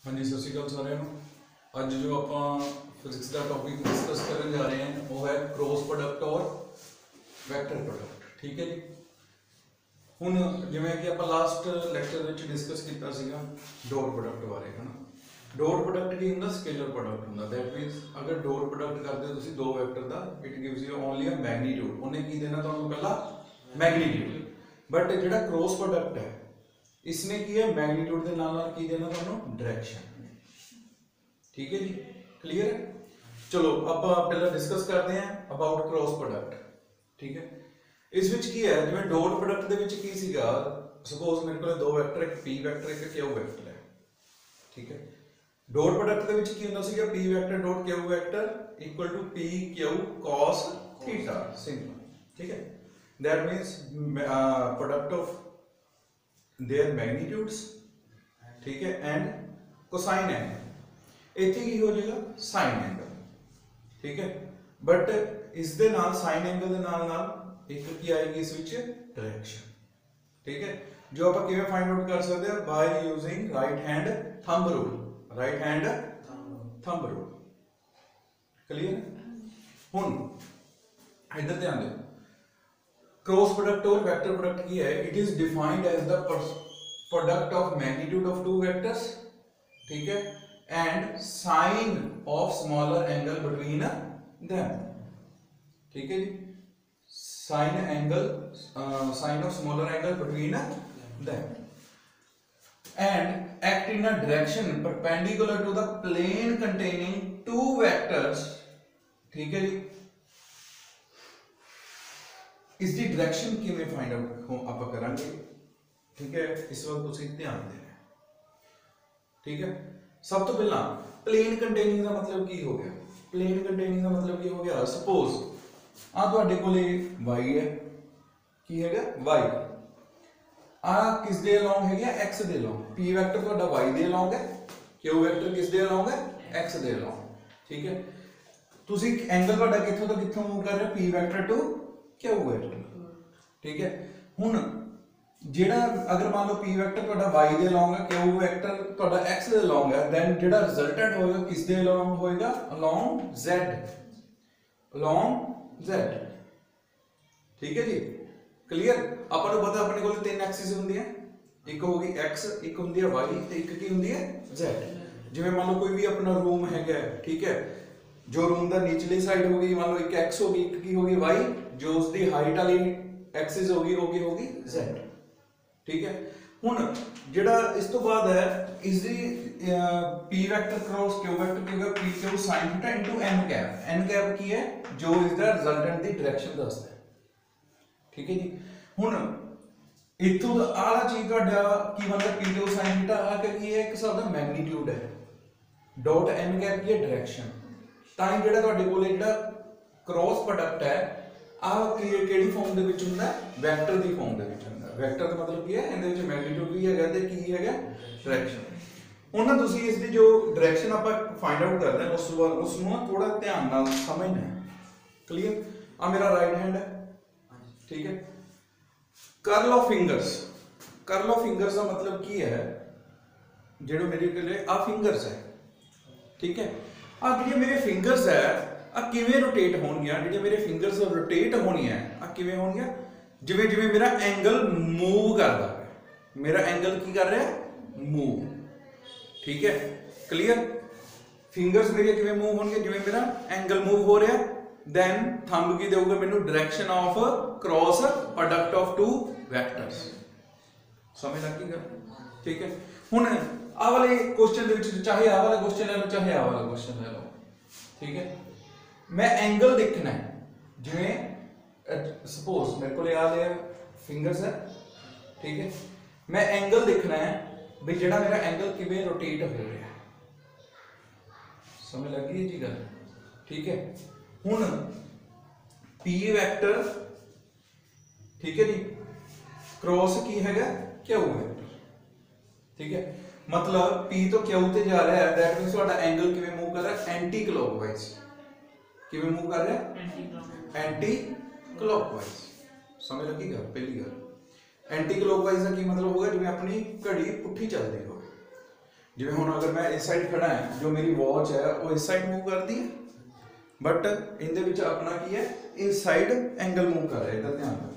हाँ जी, सत श्री अकाल सारिਆਂ ਨੂੰ। ਅੱਜ जो ਆਪਾਂ फिजिक्स का टॉपिक डिस्कस करने जा रहे हैं वो है क्रॉस प्रोडक्ट और वैक्टर प्रोडक्ट। ठीक है जी। ਹੁਣ ਜਿਵੇਂ ਕਿ ਆਪਾਂ ਲਾਸਟ ਲੈਕਚਰ ਵਿੱਚ ਡਿਸਕਸ ਕੀਤਾ ਸੀਗਾ ਡਾਟ ਪ੍ਰੋਡਕਟ ਬਾਰੇ, ਹੈ ਨਾ। ਡਾਟ ਪ੍ਰੋਡਕਟ ਕੀ ਹੁੰਦਾ? ਸਕੇਲਰ ਪ੍ਰੋਡਕਟ ਹੁੰਦਾ। ਦੈਟ ਮੀਨਸ ਅਗਰ ਡਾਟ ਪ੍ਰੋਡਕਟ ਕਰਦੇ ਹੋ ਤੁਸੀਂ ਦੋ ਵੈਕਟਰ ਦਾ, it gives you only a magnitude. ਉਹਨੇ ਕੀ ਦੇਣਾ ਤੁਹਾਨੂੰ? ਪਹਿਲਾ ਮੈਗਨੀਟਿਊਡ। ਬਟ ਜਿਹੜਾ क्रॉस प्रोडक्ट है इसने की है मैग्नीट्यूड के नाल की देना ਤੁਹਾਨੂੰ? डायरेक्शन। ठीक है जी, क्लियर है। चलो आप पहले डिस्कस करते हैं अबाउट क्रॉस प्रोडक्ट। ठीक है, इस विच की है जिवें डॉट प्रोडक्ट दे विच की सीगा, सपोज मेरे को दो वैक्टर, एक पी वैक्टर एक क्यू वैक्टर है। ठीक है, डॉट प्रोडक्ट दे विच की हुंदा सीगा P vector dot Q vector equal to P Q cos theta, simple. ठीक है, that means product of their magnitudes, ठीक है, एंड कोसाइन एंगल। इत्थे की हो जाएगा? Sine angle. ठीक है, बट इस दे नाल साइन एंगल दे नाल नाल एक की आएगी इस विच? डायरेक्शन। ठीक है, जो आप किवें फाइंड आउट कर सकते हैं? By using right hand thumb rule. Right hand thumb rule, clear. हुन इधर ध्यान दो, क्रॉस प्रोडक्ट और वेक्टर प्रोडक्ट की है, it is defined as the product of magnitude of two vectors, ठीक है, and sine of smaller angle between them. ठीक है जी, sine angle, sine of smaller angle between them and act in a direction perpendicular to the plane containing two vectors. ठीक है जी, इसकी direction किवें find out आप करांगे। ठीक है, इस वक्त तुसीं ध्यान देना। ठीक है, सब तो पहला प्लेन कंटेनिंग का मतलब की हो गया? प्लेन कंटेनिंग का मतलब की हो गया? सपोज आ तुहाडे कोले y है, की हैगा y, आ किस दे अलोंग है? x दे अलोंग। p वेक्टर तुहाडा y दे अलोंग है, q वेक्टर किस दे अलोंग है? x दे अलोंग। ठीक है, तुसी एंगल तुहाडा कित्थों तो कित्थों मूव कर रहे हो? p vector to q vector. ठीक है, हुन जेड़ा अगर मान लो p वेक्टर तुहाडा y दे अलोंग है, q वेक्टर तुहाडा x दे अलोंग है, देन जेड़ा रिजल्टेंट होएगा किस दे अलोंग होएगा? Along z, along z। ठीक है जी, क्लियर। अपन को पता अपने कोल तीन एक्सिस हुंदी है, एक होगी x, एक हुंदी है y ते एक की हुंदी है z। जिवें मान लो कोई भी अपना रूम हैगा, ठीक है, जो रूम दा निचली साइड होगी मान लो एक x होगी, एक की होगी y, जो उसदी हाइट वाली एक्सिस होगी z। ठीक है, हुन जेड़ा इस तो बाद है इसदी p vector cross q vector की होगा p q sin theta into n cap. n cap की है जो इसदा रिजल्टेंट दी डायरेक्शन दसदा है। ठीक है जी, हुन इथों आला चीज तुहाडा की मतलब p q sin थीटा आ की है? एक हिसाब दा मैग्नीट्यूड है, डॉट n कैप की है डायरेक्शन। ताई जेड़ा तुहाडे कोले जेड़ा क्रॉस प्रोडक्ट है आ केड़ी फॉर्म दे विच हुंदा है? वेक्टर दी फॉर्म दे विच हुंदा है। वेक्टर का मतलब क्या है? इहदे विच मैग्नीट्यूड भी हैगा ते की हैगा? डायरेक्शन। हुण ना तुसीं इसदी जो डायरेक्शन आपां फाइंड आउट करदे हां उस बार उसनूं थोड़ा ध्यान नाल समझना है। क्लियर। आ मेरा राइट हैंड है, ठीक है, curl of fingers. Curl of fingers का मतलब की है? जेड़े मेरे कोले आ फिंगर्स है, ठीक है, आ जेड़े मेरे फिंगर्स है आ किवें रोटेट होणगियां? जेड़े मेरे फिंगर्स रोटेट होणगियां आ किवें होणगियां? जिवें जिवें मेरा एंगल मूव करदा है, मेरा एंगल की कर रहा है? मूव। ठीक है, क्लियर। फिंगर्स मेरे किवें मूव होणगे? जिवें मेरा एंगल मूव हो रहा है, देन थंब की देऊगा मैनू? Direction of cross product of two vectors. समझ लग गई गल? ठीक है, हुण आ वाले क्वेश्चन दे विच चाहे आ वाला क्वेश्चन ले लो चाहे आ वाला क्वेश्चन ले लो, ठीक है, मैं एंगल देखना है। जिवें सपोज मेरे को याद है फिंगर्स है, ठीक है, मैं एंगल देखना है भी जेड़ा मेरा एंगल किवें रोटेट हो रहा है। समझ लग गई जी गल? ठीक है, हुण p वेक्टर, ठीक है जी, क्रॉस की हैगा q वेक्टर। ठीक है, मतलब p तो q ते जा रहा है, दैट मींस तुहाडा एंगल किवें मूव कर रहा है? Anti clockwise. किवें मूव कर रहा है? Anticlockwise. समझ लगी गल? पहली गल एंटी क्लॉकवाइज का की मतलब होगा? जिवें अपनी घड़ी पुठी चलदी हो। जिवें हुण अगर मैं इस साइड खड़ा है, जो मेरी वॉच है वो इस साइड मूव करती है, बट इनदे विच अपना की है इस साइड एंगल मूव कर रहा है, इधर ध्यान दो।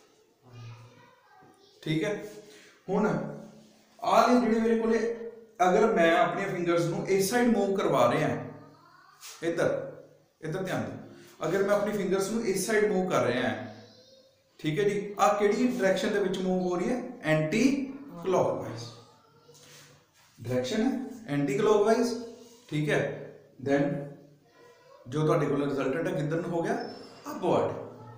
ठीक है, हुण आ जिहड़े मेरे कोले अगर मैं अपने फिंगर्स नूं इस साइड मूव करवा रहा है, इधर इधर ध्यान दो, अगर मैं अपनी फिंगर्स नूं इस साइड मूव कर रहा है, ठीक है जी, आ किहड़ी डायरेक्शन दे विच मूव हो रही है, एंटी क्लॉकवाइज डायरेक्शन है, एंटी क्लॉकवाइज। ठीक है, देन जो तुहाडे कोल रिजल्टेंट है किधर हो गया, अपवर्ड।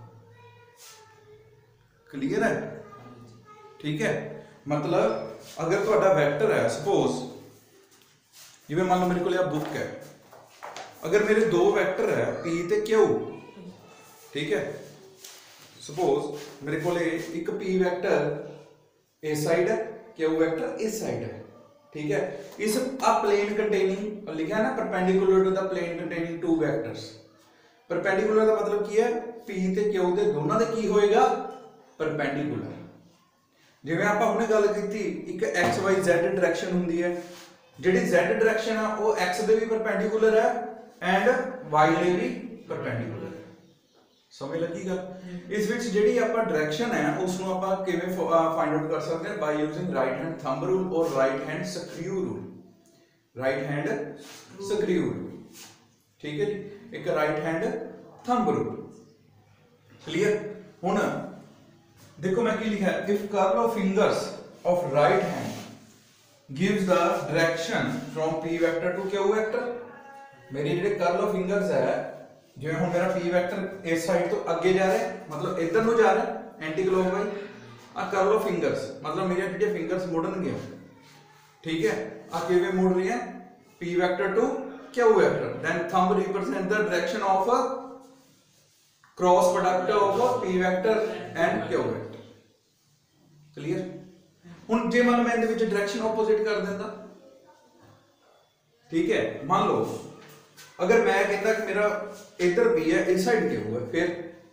क्लियर है? ठीक है, मतलब अगर तुहाडा वैक्टर है, सपोज जिवें मान लो मेरे कोल बुक है, अगर मेरे दो वैक्टर है पी ते क्यू, ठीक है, सपोज मेरे को एक पी वैक्टर इस साइड है, क्यू वैक्टर इस साइड है। ठीक है, इस प्लेन कंटेनिंग लिखा है ना, perpendicular to the plane containing two vectors. Perpendicular का मतलब की है, पी ते क्यू दे दोनों दे की होएगा, परपेंडिकुलर। जिवें आपां हुणे गल कीती, एक एक्स वाई जेड डायरेक्शन हुंदी है, जिहड़ी जेड डायरेक्शन है वो एक्स दे भी परपेंडिकुलर है एंड वाई दे भी परपेंडिकुलर है। समझ लगी गल? इस विच जिहड़ी आपां डायरेक्शन है उसनूं आपां किवें फाइंड आउट कर सकते हैं, by using right hand thumb rule और right hand screw rule. Right hand screw rule, ठीक है जी, एक right hand thumb rule. Clear? हुण देखो मैं की लिखा है, if curl of fingers of right hand gives the direction from P vector to Q vector. मेरी जिहड़े कर्ल ऑफ फिंगर्स है, जिवें हुण मेरा पी वेक्टर इस साइड तो अगे जा रहा है, मतलब इधर नु जा रहा है एंटी क्लॉकवाइज। आ कर्ल ऑफ फिंगर्स मतलब मेरी जिहड़े फिंगर्स मुड़नगे, ठीक है, आ किवें मुड़ रही है, P vector to Q vector. Then thumb represent the direction of cross product of P vector and Q vector. Clear? हुण जे मान लो मैं इहदे विच डायरेक्शन ऑपोजिट कर दिंदा, ठीक है, मान लो अगर मैं कहता कि मेरा इधर भी है, इस साइड क्यों है,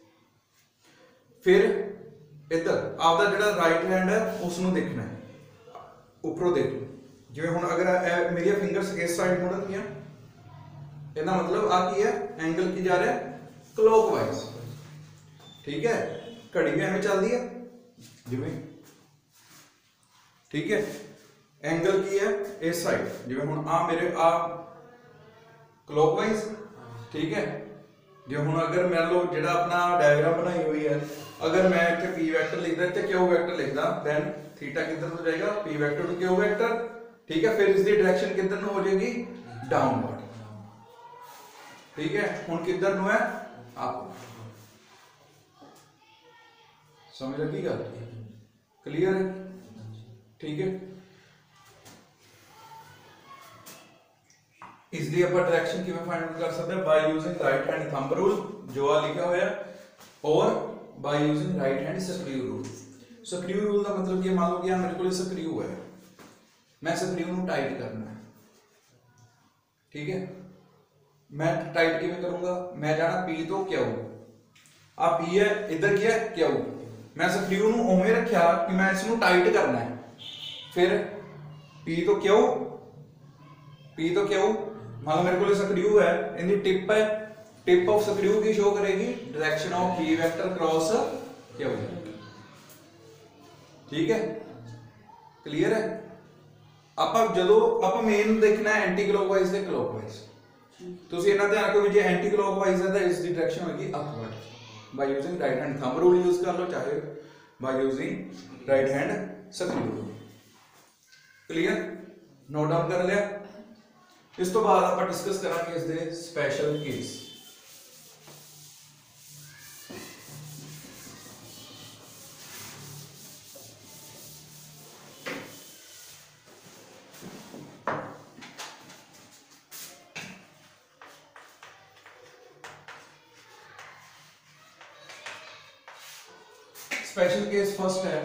फिर इधर आपका जिहड़ा राइट हैंड है उसनूं देखना है, ऊपरों देख लो। जिवें हुण अगर मेरी फिंगर्स इस साइड मुड़नगियां, इहदा मतलब आ की है, एंगल की जा रहा है, क्लॉकवाइज। ठीक है, घड़ी भी एवें चलदी है जिवें, ठीक है, एंगल की है इस साइड, जिवें हुण आ मेरे आ क्लॉकवाइज। ठीक है, जो हुण अगर मान लो जिहड़ा अपना डायग्राम बनाई हुई है, अगर मैं इत्थे पी वेक्टर लिखदा ते क्यू वेक्टर लिखदा, देन थीटा किधर हो जाएगा, P vector to Q vector. ठीक है, फिर इसकी डायरेक्शन किधर हो जाएगी, डाउनवर्ड। ठीक है, हुण किधर नु है, अप। समझ लगी गल? क्लियर है? ठीक है, इसलिए अपन डायरेक्शन किवें फाइंड आउट कर सकते हैं, by using right hand thumb rule जो आ लिखा हुआ है, और by using right hand screw rule. Screw rule का मतलब ये, मान लो कि मेरे को स्क्रू है, मैं स्क्रू नूं टाइट करना है। ठीक है, मैं टाइट किवें करूंगा, मैं जाना पी तो क्यू, आ पी है, इधर की है क्यू, मैं स्क्रू नूं उवें रखिया कि मैं इसनूं टाइट करना है, फिर पी तो क्यू, पी तो क्यू, मान लो मेरे को स्क्रू है, इनकी टिप है, टिप ऑफ स्क्रू की शो करेगी direction of P vector cross Q vector. ठीक है, क्लियर है? ਆਪਾਂ ਜਦੋਂ ਆਪਾਂ ਮੇਨ ਦੇਖਣਾ ਹੈ ਐਂਟੀ ਕਲੌਕਵਾਈਜ਼ ਤੇ ਕਲੌਕਵਾਈਜ਼, ਤੁਸੀਂ ਇਹਨਾਂ ਧਿਆਨ ਰੱਖੋ ਵੀ ਜੇ ਐਂਟੀ ਕਲੌਕਵਾਈਜ਼ ਹੈ ਤਾਂ ਇਸ ਦੀ ਡਾਇਰੈਕਸ਼ਨ ਹੋਏਗੀ upward. By using right hand thumb rule use ਕਰ ਲਓ, ਚਾਹੇ by using right hand screw rule. Clear? Note down ਕਰ ਲਿਆ? ਇਸ ਤੋਂ ਬਾਅਦ ਆਪਾਂ ਡਿਸਕਸ ਕਰਾਂਗੇ ਇਸ ਦੇ special case. Special case first है,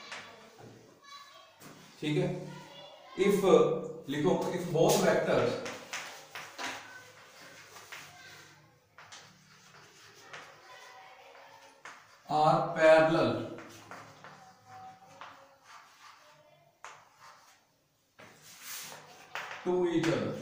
ठीक है, इफ लिखो, if both vectors are parallel to each other,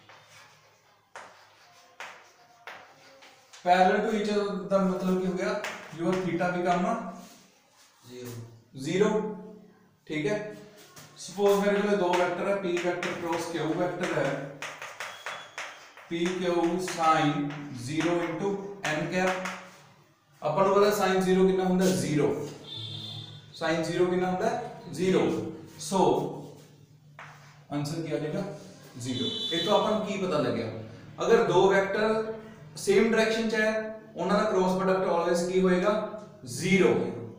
parallel to each other का मतलब क्या हो गया, योर थीटा बिकम जीरो। ठीक है, सपोज मेरे को दो वेक्टर है, P vector cross Q vector है, P Q sine zero into N cap. अपन को पता साइन जीरो कितना होता है, जीरो, साइन जीरो कितना होता है, जीरो। सो आंसर क्या आ जाएगा, जीरो। ये तो अपन की पता लग गया, अगर दो वेक्टर सेम डायरेक्शन च है उन्हां दा क्रॉस प्रोडक्ट ऑलवेज की होएगा, जीरो।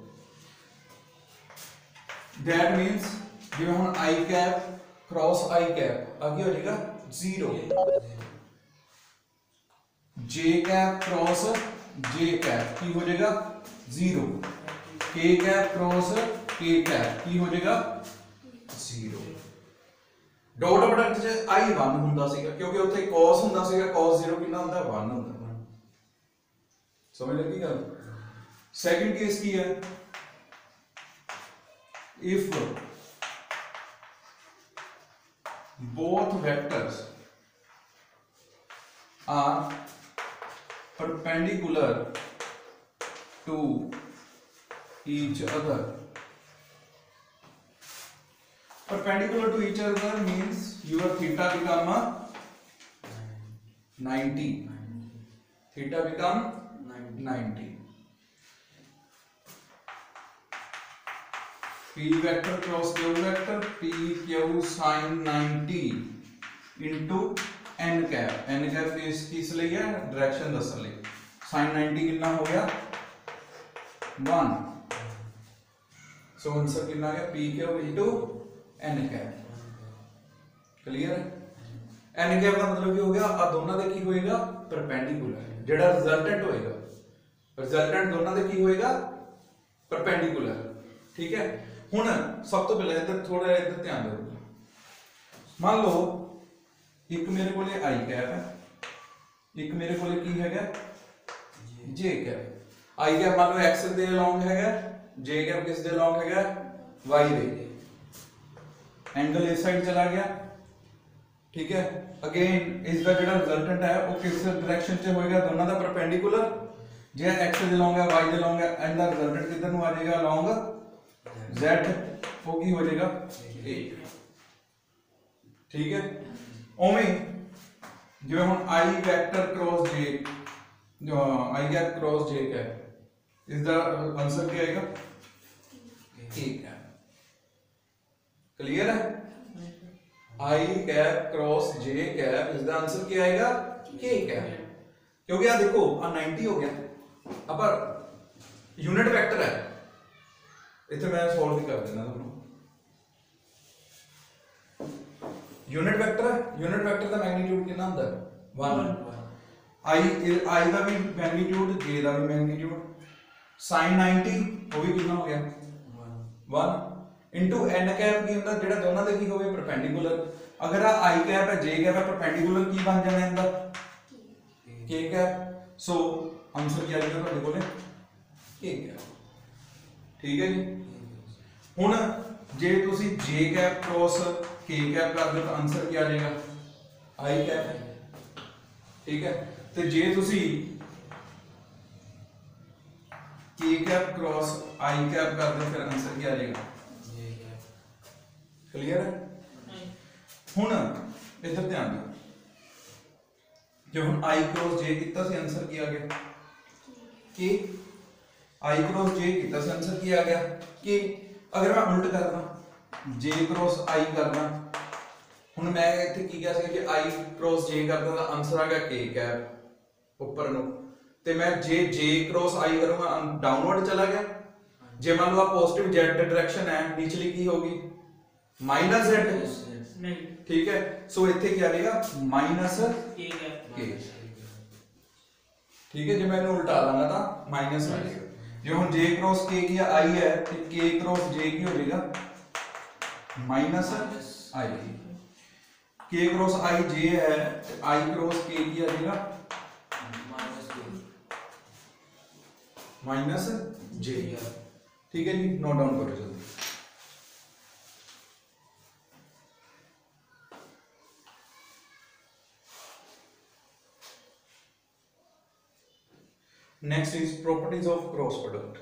दैट मींस जिवें हुण I cap cross I cap आगे हो जाएगा zero, J cap cross J cap की हो जाएगा जीरो, के कैप क्रॉस के कैप की हो जाएगा जीरो। डॉट प्रोडक्ट च आई 1 ਹੁੰਦਾ ਸੀਗਾ क्योंकि ਉੱਥੇ cos ਹੁੰਦਾ ਸੀਗਾ, cos 0 ਕਿੰਨਾ ਹੁੰਦਾ, 1 ਹੁੰਦਾ। समझ लगी गल। सेकंड केस की है, if both vectors are perpendicular to each other, perpendicular to each other means your theta become 90, theta become 90, p vector cross q vector, p q sin 90 into n cap, n cap किस लिए है, direction दसन लिए, sin 90 कितना हो गया 1, so answer कितना आ गया p q into n cap। Clear है, n cap का मतलब क्या हो गया, आ दोनों दे की होएगा परपेंडिकुलर, जेड़ा रिजल्टेंट होएगा, रिजल्टेंट दोनों दे की होएगा परपेंडिकुलर। ठीक है, हुण सब तो पहले इधर थोड़ा इधर ध्यान दो, मान लो एक मेरे को आई कैप है, एक मेरे को की है जे कैप। आई कैप मान लो एक्स दे अलोंग है, जे कैप किस दे अलोंग है, वाई दे, एंगल इस साइड चला गया। ठीक है, अगेन इसका जो रिजल्टेंट है वो किस डायरेक्शन से होएगा, दोनों का परपेंडिकुलर, जे एक्स दे अलोंग है वाई दे अलोंग है, एंड द रिजल्टेंट किधर नु आ जाएगा, अलोंग Z, वो की हो जाएगा A। ठीक है, ओमें जो हम I वेक्टर क्रॉस J, जो I cap cross J cap, is the answer क्या आएगा, A कैप। क्लियर है, I cap cross J cap is the answer क्या आएगा, K कैप। क्योंकि यार देखो आ 90 हो गया, अब यूनिट वेक्टर है, इतने मैं सॉल्व भी कर देना तुम। यूनिट वेक्टर है, यूनिट वेक्टर का मैग्नीट्यूड कितना होता है 1, आई का भी मैग्नीट्यूड, जे का भी मैग्नीट्यूड, sin 90 वो भी कितना हो गया 1 इनटू n कैप की ਹੁੰਦਾ ਜਿਹੜਾ ਦੋਨਾਂ ਦੇ ਕੀ ਹੋਵੇ परपेंडिकुलर। अगर आ i कैप है j कैप है परपेंडिकुलर की बन जाना ਇਹਦਾ k कैप। सो आंसर क्या आएगा ਤੁਹਾਡੇ ਕੋਲੇ k कैप। ठीक है जी, हुण जे तुसी j cap cross k cap कर दो तो आंसर क्या आ जाएगा i कैप। ठीक है, तो जे तुसी k cap cross i cap कर दो फिर आंसर क्या आ जाएगा j कैप। क्लियर है, हुण इधर ध्यान दो, जो हम i क्रॉस j कितना से आंसर किया गया k, i क्रॉस j कितना से आंसर किया गया k। अगर मैं उल्ट करना j क्रॉस i करना, हुण मैं इत्थे की किया कि i क्रॉस j करदा दा आंसर आ गया k कैप ऊपर नु, ते मैं j क्रॉस i करूंगा डाउनवर्ड चला गया। जे मान लो पॉजिटिव z डायरेक्शन है, नीचली की होगी माइनस z। ठीक है, सो इत्थे क्या आ जाएगा माइनस k कैप। ठीक है, जो मैं उल्टा लांगा था माइनस आ जाएगा। जो हम j क्रॉस k की i है तो k क्रॉस j की हो जाएगा minus i, k cross i j है तो i क्रॉस k की आ जाएगा माइनस j। ठीक है जी, नोट डाउन करो जल्दी। Next is properties of cross product.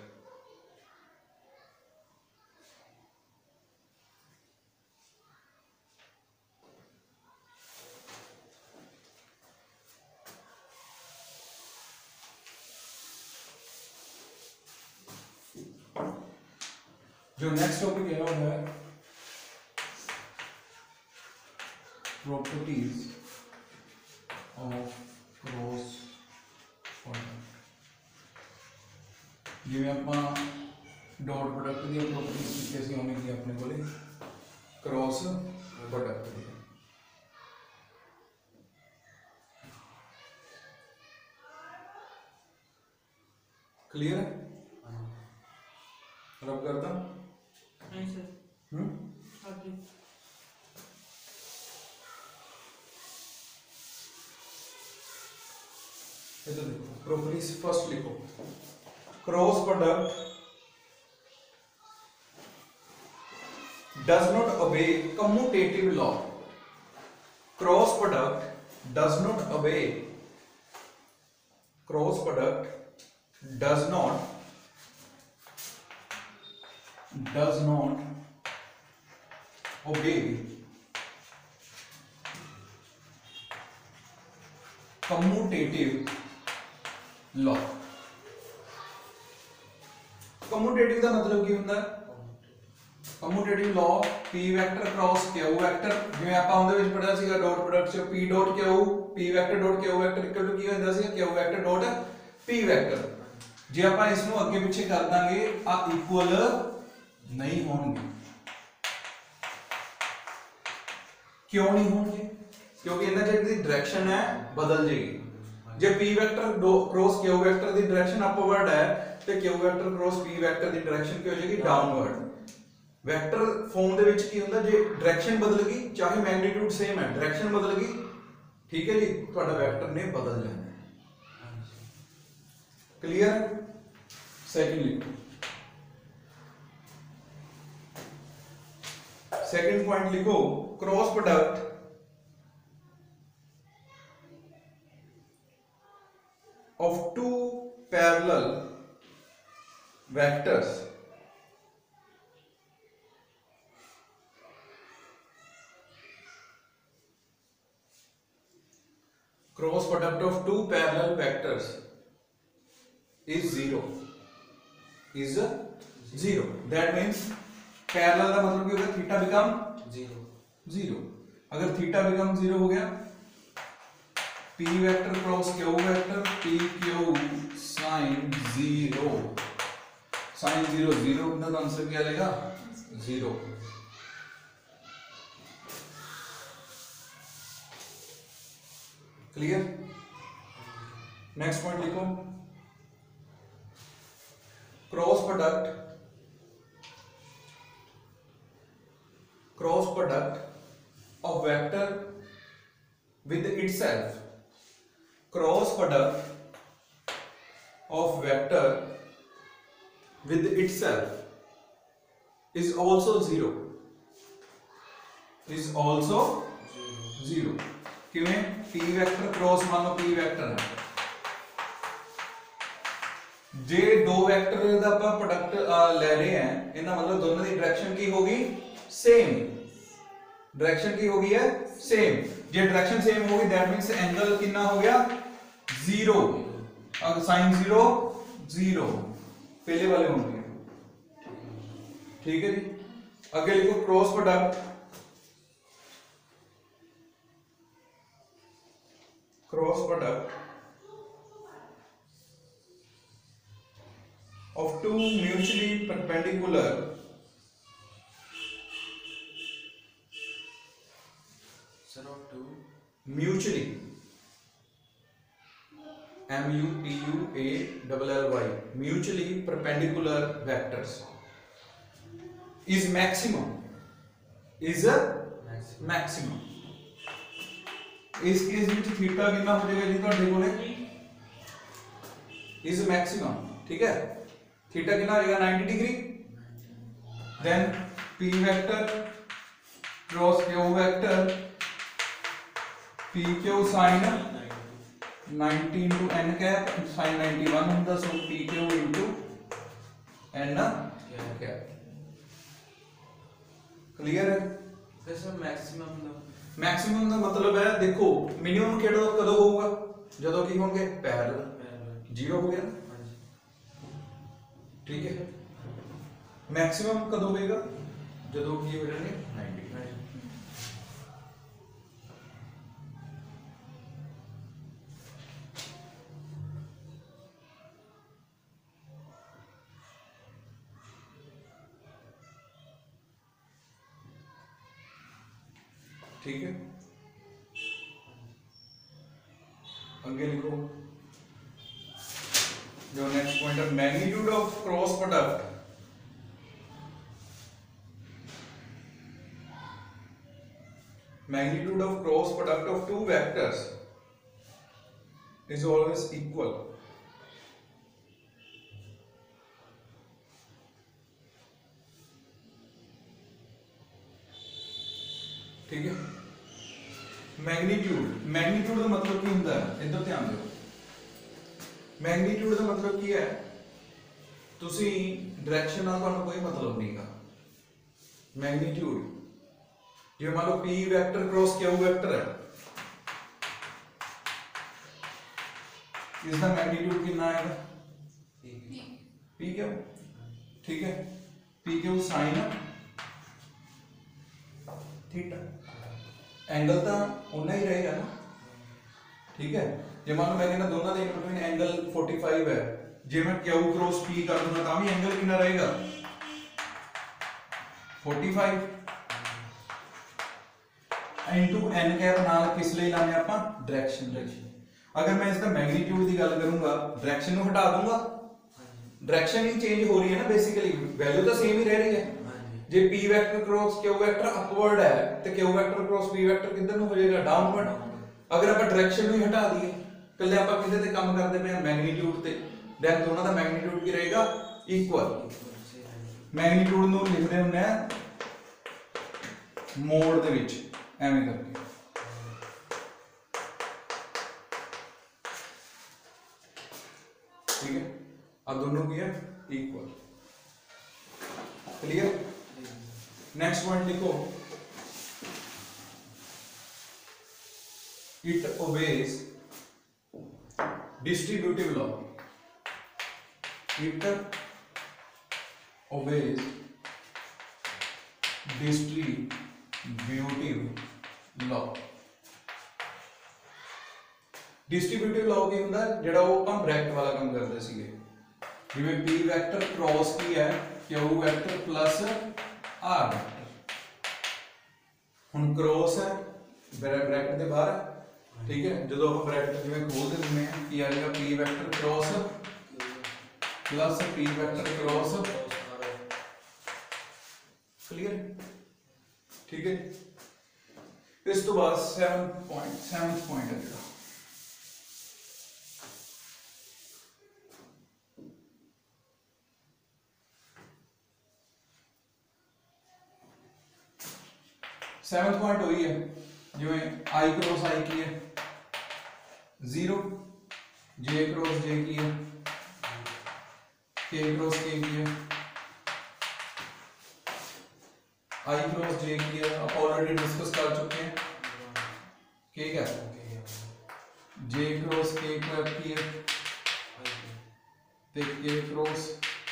जो नेक्स्ट टॉपिक है वो है प्रॉपर्टीज ऑफ क्रॉस प्रोडक्ट। जिवें आपां डॉट प्रोडक्ट दी प्रॉपर्टीज कीती सी उन्हें की अपने कोले क्रॉस प्रोडक्ट दी। क्लियर है? रब करता नहीं सर। आगे इधर देखो प्रॉपर्टीज फर्स्ट लिखो cross product does not obey commutative law। Cross product does not obey cross product does not obey commutative law। commutative ਦਾ ਮਤਲਬ ਕੀ ਹੁੰਦਾ ਹੈ? commutative law p vector cross q vector, ਜਿਵੇਂ ਆਪਾਂ ਉਹਦੇ ਵਿੱਚ ਪੜਿਆ ਸੀਗਾ ਡਾਟ ਪ੍ਰੋਡਕਟ ਚ p dot q p vector dot q vector equal to ਕੀ ਹੁੰਦਾ ਸੀ q vector dot p vector. ਜੇ ਆਪਾਂ ਇਸ ਨੂੰ ਅੱਗੇ ਪਿੱਛੇ ਕਰ ਦਾਂਗੇ ਆ ਇਕੁਅਲ ਨਹੀਂ ਹੋਣਗੇ। क्यों नहीं होंगे? क्योंकि इनका जो डायरेक्शन है बदल जाएगी। जब p vector cross q vector की डायरेक्शन अपवर्ड है तो q vector cross p vector की डायरेक्शन क्या हो जाएगी? डाउनवर्ड। वेक्टर फॉर्म दे विच की हुंदा जे डायरेक्शन बदल गई चाहे मैग्नीट्यूड सेम है डायरेक्शन बदल गई, ठीक है जी, ਤੁਹਾਡਾ वेक्टर ने बदल जाना है। क्लियर? सेकंड लिखो, सेकंड पॉइंट लिखो cross product of two parallel vectors cross product of two parallel vectors is zero। that means parallel का मतलब क्या होगा? Theta become zero. अगर थीटा बिकम जीरो हो गया p vector cross q vector p q sine zero zero का answer क्या आएगा? जीरो। क्लियर? नेक्स्ट पॉइंट लिखो cross product of vector with itself, cross product of vector with itself is also zero। किवें? p vector cross मान लो p vector है, जे दो vector दा ਆਪਾਂ प्रोडक्ट ले रहे हैं इनका मतलब दोनों की डायरेक्शन की होगी? सेम। डायरेक्शन की होगी है सेम। जे डायरेक्शन सेम होगी दैट मींस एंगल कितना हो गया? जीरो। अगर साइन जीरो पहले वाले होंगे, ठीक है जी। आगे लिखो cross product of two mutually perpendicular mutually mutually perpendicular vectors is maximum। इस केस में थीटा कितना हो जाएगा जी ਤੁਹਾਡੇ ਕੋਲੇ? is maximum, ठीक है। थीटा कितना हो जाएगा? 90 degree. Then p vector cross q vector pq sin 90 into n cap sin 91 ਹੁੰਦਾ so pq into n cap clear है। वैसे मैक्सिमम दा मैक्सिमम का मतलब है देखो मिनिमम कदों होगा जदों की होंगे पैरेलल 0 हो गया ना, ठीक है। मैक्सिमम कदों होगा जदों की हो जाएंगे 90। ठीक है, आगे लिखो जो नेक्स्ट पॉइंट है magnitude of cross product. Magnitude of cross product of two vectors is always equal. ठीक है, मैग्नीट्यूड का मतलब की होता है, इधर ध्यान दो। मैग्नीट्यूड का मतलब की है तुसी डायरेक्शन नाल तुहानू कोई मतलब नहीं का। मैग्नीट्यूड जो मान लो p vector cross q vector है, इसका मैग्नीट्यूड कितना आएगा p q, ठीक है। p q sine theta, angle तो उतना ही रहेगा ना, ठीक है। जो मान लो मैं कहना दोनों के बिटवीन एंगल 45 है, जे मैं q क्रॉस p कर दूंगा तो भी एंगल कितना रहेगा 45 इनटू n कैप नाल किस लिए लाने ਆਪਾਂ डायरेक्शन। अगर मैं इसका मैग्नीट्यूड की गल करूंगा डायरेक्शन को हटा दूंगा, डायरेक्शन ही चेंज हो रही है ना, बेसिकली वैल्यू तो सेम ही रह रही है। जे p vector cross q vector upward है तो q vector cross p vector किधर ਨੂੰ ਹੋ ਜਾਏਗਾ डाउनवर्ड। अगर ਆਪਾਂ डायरेक्शन ही हटा दिए ਕੱਲੇ ਆਪਾਂ किधर ਤੇ ਕੰਮ ਕਰਦੇ ਪਏ मैग्नीट्यूड ਤੇ, देन दोनों ਦਾ मैग्नीट्यूड ਕੀ रहेगा इक्वल। मैग्नीट्यूड ਨੂੰ ਲਿਖਦੇ ਹੁੰਦੇ ਆ ਮੋਡ ਦੇ ਵਿੱਚ ਐਵੇਂ करके, ठीक है। अब दोनों की है इक्वल, क्लियर। नेक्स्ट पॉइंट लिखो it obeys distributive law. It obeys distributive law. Distributive law की ਹੁੰਦਾ ਜਿਹੜਾ ਉਹ ਆਪਾਂ ਬ੍ਰੈਕਟ ਵਾਲਾ ਕੰਮ ਕਰਦੇ ਸੀਗੇ, ਜਿਵੇਂ p ਵੈਕਟਰ ਕ੍ਰੋਸ ਕੀ ਹੈ q vector plus r vector. ਹੁਣ ਕ੍ਰੋਸ ਹੈ ਬ੍ਰੈਕਟ ਦੇ ਬਾਹਰ, ਠੀਕ ਹੈ। ਜਦੋਂ ਆਪਾਂ ਬ੍ਰੈਕਟ ਜਿਵੇਂ ਖੋਲ ਦਿੰਦੇ ਹਾਂ ਕੀ ਆ ਜਾਏਗਾ p vector cross plus p vector cross, clear, ठीक है। इस तो बाद 7th पॉइंट है जेड़ा 7th पॉइंट वही है जिवें i क्रॉस i की है 0, j क्रॉस j की है, k क्रॉस k की है, i क्रॉस j की है, आप ऑलरेडी डिस्कस कर चुके हैं। k क्या है j क्रॉस k क्रॉस की है तो k क्रॉस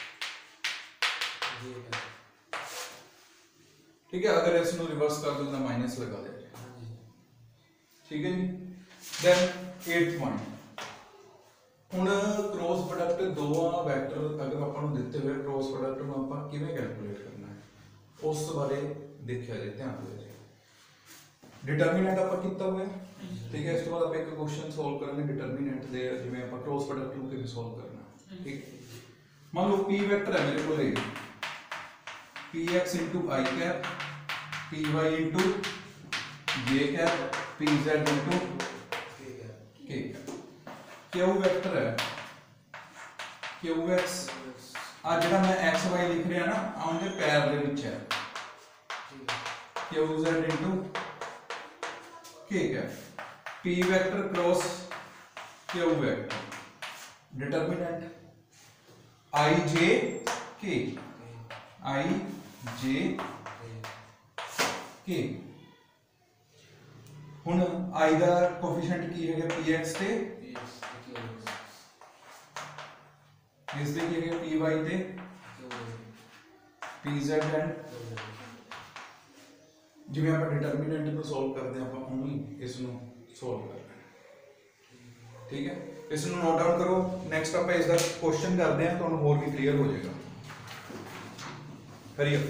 ठीक है। अगर इसको रिवर्स कर दो तो माइनस लगा दे, ठीक है जी। देन 8th पॉइंट, ਹੁਣ क्रॉस प्रोडक्ट दोवां वैक्टर अगर ਆਪਾਂ ਨੂੰ ਦਿੱਤੇ ਹੋਏ क्रॉस प्रोडक्ट ਨੂੰ ਆਪਾਂ ਕਿਵੇਂ ਕੈਲਕੂਲੇਟ ਕਰਨਾ ਹੈ ਉਸ ਬਾਰੇ ਦੇਖਿਆ ਜੇ, ਧਿਆਨ ਦਿਓ ਜੀ। डिटरमिनेंट ਆਪਾਂ ਕੀਤਾ ਹੋਇਆ, ठीक है। इस तो बाद ਆਪਾਂ ਇੱਕ क्वेश्चन सॉल्व करेंगे डिटरमिनेंट ਦੇ, ਜਿਵੇਂ ਆਪਾਂ क्रॉस प्रोडक्ट ਨੂੰ ਕਿਵੇਂ सॉल्व करना, ठीक। मान लो p वेक्टर है मेरे को px into i cap, py into j cap, pz into k cap। q vector है qx आ जेड़ा मैं xy लिख रहा ना आउंदे पैर दे विच है qz into k cap। p vector cross Q vector determinant I J K ਹੁਣ i ਦਾ ਕੋਐਫੀਸ਼ੀਐਂਟ ਕੀ ਹੈਗਾ px ਤੇ ਇਸ ਦੇ ਕੀ ਹੈਗਾ py ਤੇ pz ਐਂਡ ਜਿਵੇਂ ਆਪਾਂ ਡਿਟਰਮੀਨੈਂਟ ਨੂੰ ਸੋਲਵ ਕਰਦੇ ਆਪਾਂ ਉਵੇਂ ਹੀ ਇਸ ਨੂੰ ਸੋਲਵ ਕਰਨਾ ਠੀਕ ਹੈ ਇਸ ਨੂੰ ਨੋਟ ਡਾਊਨ ਕਰੋ ਨੈਕਸਟ ਆਪਾਂ ਇਸ ਦਾ ਕੁਐਸਚਨ ਕਰਦੇ ਹਾਂ ਤੁਹਾਨੂੰ ਹੋਰ ਵੀ ਕਲੀਅਰ ਹੋ ਜਾਏਗਾ करिए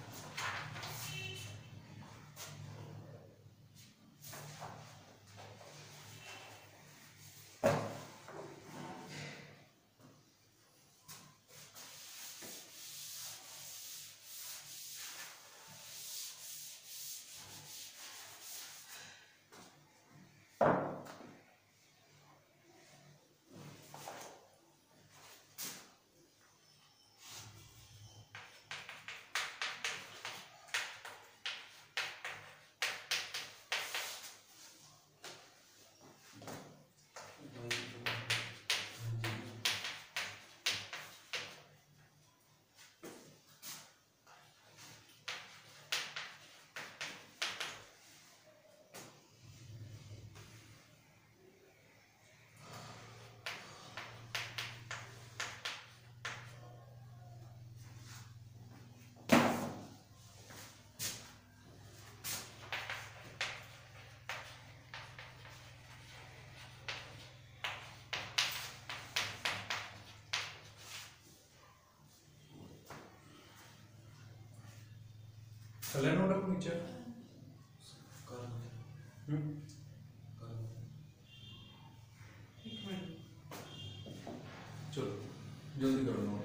थल्ले नोट रखो नीचे चलो जल्दी करो नोट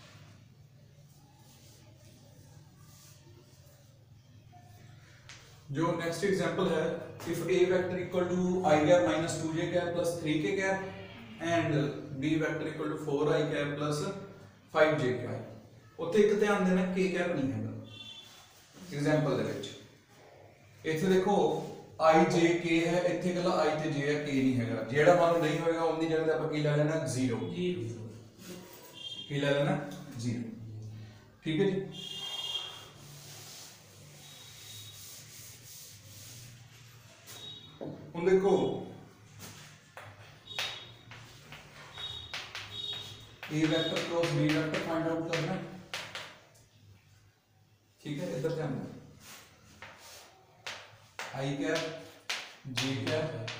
जो नेक्स्ट एग्जांपल है if a vector equal to I cap minus 2j cap plus 3k cap and b vector equal to 4i cap plus 5j cap ਉੱਥੇ ਇੱਕ ਧਿਆਨ ਦੇਣਾ k कैप नहीं है एग्जांपल ਦੇ ਵਿੱਚ ਇੱਥੇ ਦੇਖੋ i j k ਹੈ ਇੱਥੇ ਕੱਲਾ i ਤੇ j ਹੈ k ਨਹੀਂ ਹੈਗਾ ਜਿਹੜਾ ਮੰਨ ਨਹੀਂ ਹੋਏਗਾ ਉਹਦੀ ਜਗ੍ਹਾ ਤੇ ਆਪਾਂ ਕੀ ਲੈ ਲੈਣਾ 0 ਕੀ ਲੈ ਲੈਣਾ 0 ਠੀਕ ਹੈ ਜੀ ਹੁਣ ਦੇਖੋ a vector cross b vector find out करना है ठीक है इधर ध्यान दो i cap j cap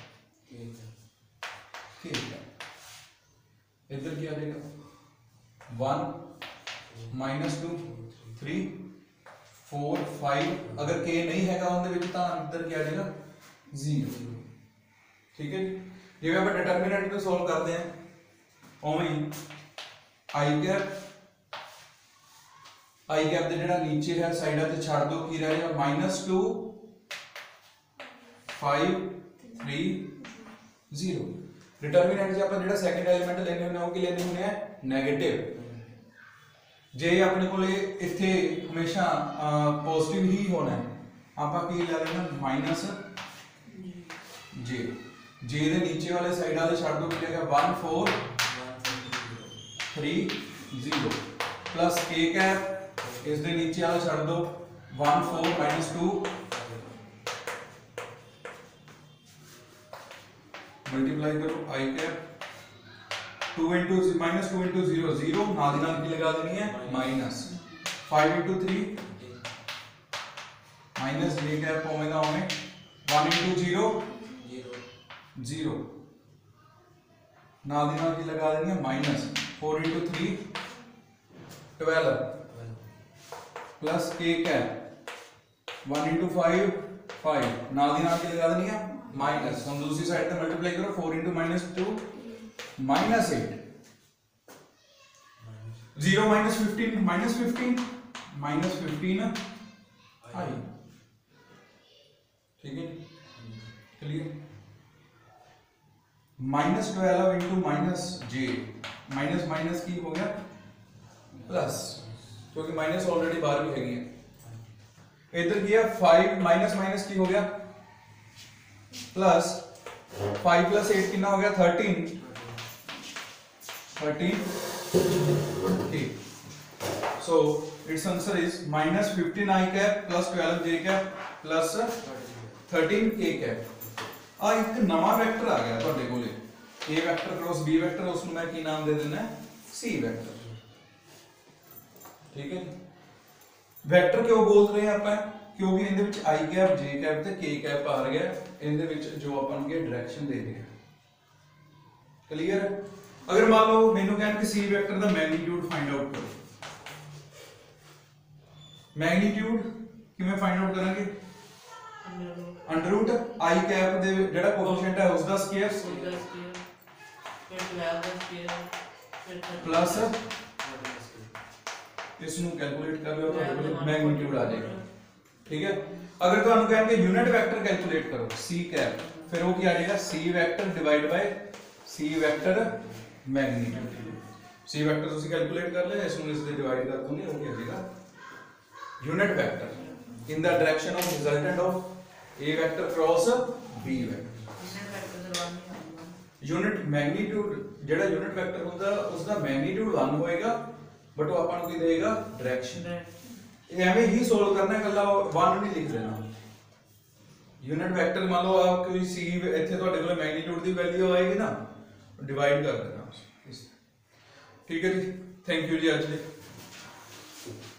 k cap इधर क्या देगा 1 माइनस 2 3 4 5 अगर k नहीं हैगा ਉਹਦੇ ਵਿੱਚ ਤਾਂ ਅੰਦਰ ਕੀ ਆ ਜਾਏਗਾ 0 ਠੀਕ ਹੈ ਜੀ ਜਿਵੇਂ ਆਪਾਂ ਡਿਟਰਮੀਨੈਂਟ ਨੂੰ ਸੋਲਵ ਕਰਦੇ ਹਾਂ ਉਵੇਂ ਹੀ i कैप आई कैप ਦੇ ਜਿਹੜਾ ਨੀਚੇ ਹੈ ਸਾਈਡਾਂ ਤੇ ਛੱਡ ਦੋ ਕੀ ਰਹਿ ਜਾਏਗਾ -2 5 3 0 ਡਿਟਰਮੀਨੈਂਟ ਜੇ ਆਪਾਂ ਜਿਹੜਾ ਸੈਕੰਡ ਐਲੀਮੈਂਟ ਲੈਣੇ ਹੁੰਦੇ ਉਹ ਕੀ ਲੈਣੇ ਹੁੰਦੇ ਆ 네ਗੇਟਿਵ ਜੇ ਆਪਣੇ ਕੋਲੇ ਇੱਥੇ ਹਮੇਸ਼ਾ ਪੋਜ਼ਿਟਿਵ ਹੀ ਹੋਣਾ ਹੈ ਆਪਾਂ ਕੀ ਲੈ ਲੈਣਾ -j j ਦੇ ਨੀਚੇ ਵਾਲੇ ਸਾਈਡਾਂ ਤੇ ਛੱਡ ਦੋ ਕੀ ਰਹੇਗਾ 1 4 3 0 प्लस k कैप इस दे नीचे वाला छड़ दो 1 4 माइनस 2 मल्टीप्लाई करो i cap 2 into minus 2 into 0 0 नाल दी नाल की लगा देनी है minus 5 into 3 minus j cap omega ओमे 1 into 0 0 नाल दी नाल की लगा देनी है minus 4 into 3 12 plus k cap 1 into 5 5 नाल दी नाल की लगा देनी है माइनस हम दूसरी साइड पे मल्टीप्लाई करो 4 into minus 2 minus 8 0 minus 15 minus 15 minus 15 i ठीक है clear minus 12 into minus j minus minus की हो गया प्लस क्योंकि माइनस ऑलरेडी बाहर भी है इधर किया 5 माइनस माइनस की हो गया प्लस 5 + 8 कितना हो गया 13 ठीक। So its answer is -15 i cap + 12 j cap + 13 k cap. आ एक नवा वेक्टर आ गया ਤੁਹਾਡੇ ਕੋਲੇ a vector cross b vector, उसਨੂੰ मैं ਕੀ नाम दे देना है c वेक्टर। ठीक है वेक्टर क्यों बोल रहे हैं ਆਪਾਂ क्योंकि ਇਹਦੇ ਵਿੱਚ i कैप j कैप ਤੇ k कैप ਆ ਰਿਹਾ ਇਹਦੇ ਵਿੱਚ ਜੋ ਆਪਾਂ ਨੂੰ डायरेक्शन ਦੇ ਰਿਹਾ। क्लियर है? अगर मान लो मैंने कहना कि c वेक्टर ਦਾ मैग्नीट्यूड फाइंड आउट करो, मैग्नीट्यूड किवें फाइंड आउट करांगे अंडर रूट i कैप ਦੇ ਜਿਹੜਾ ਕੋਐਫੀਸ਼ੀਐਂਟ ਹੈ ਉਸ ਦਾ ਸਕੁਅਰ प्लस इसनु कैलकुलेट कर लो तो मैग्नीट्यूड आ जाएगा। ठीक है अगर तो कहते हैं यूनिट वेक्टर कैलकुलेट करो c कैप फिर वो क्या आ जाएगा c vector divide by c vector magnitude. c vector ਤੁਸੀਂ कैलकुलेट कर ले इसनु इससे डिवाइड कर दोगे वो क्या आ जाएगा unit vector in the direction of resultant of a vector cross b vector. Unit magnitude ਜਿਹੜਾ यूनिट वेक्टर ਹੁੰਦਾ ਉਸ ਦਾ मैग्नीट्यूड 1 ਹੋਏਗਾ बट वो ਆਪਾਂ ਨੂੰ ਕੀ ਦੇਗਾ डायरेक्शन। ਇਹ ਐਵੇਂ ਹੀ ਸੋਲਵ ਕਰਨਾ ਹੈ ਕੱਲਾ 1 ਨਹੀਂ ਲਿਖ ਦੇਣਾ। यूनिट वेक्टर मान लो आप कोई c ਇੱਥੇ ਤੁਹਾਡੇ ਕੋਲ मैग्नीट्यूड ਦੀ ਵੈਲਿਊ ਆਏਗੀ ਨਾ डिवाइड कर देना। ठीक है जी थैंक यू जी आज ਲਈ।